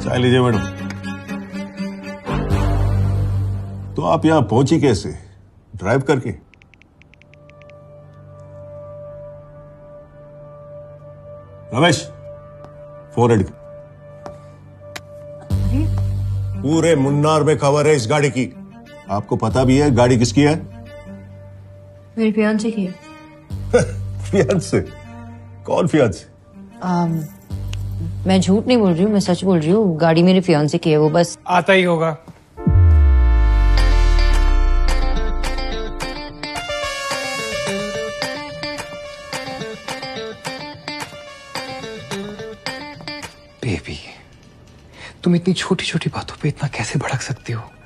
चाय लीजिए मैडम। तो आप यहां पहुंची कैसे? ड्राइव करके? रमेश, फोन पूरे मुन्नार में खबर है इस गाड़ी की। आपको पता भी है गाड़ी किसकी है? मेरी फियांसे की है। फियांसे? कौन फियांसे? मैं झूठ नहीं बोल रही हूँ, मैं सच बोल रही हूँ। गाड़ी मेरे फियांसे की है, वो बस आता ही होगा। बेबी, तुम इतनी छोटी छोटी बातों पे इतना कैसे भड़क सकती हो?